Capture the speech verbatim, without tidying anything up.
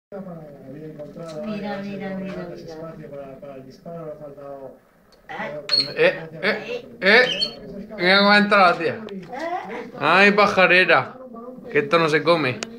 Mira, mira, mira, mira. Eh, eh, eh. Mira cómo ha entrado la tía. Ay, pajarera. Que esto no se come.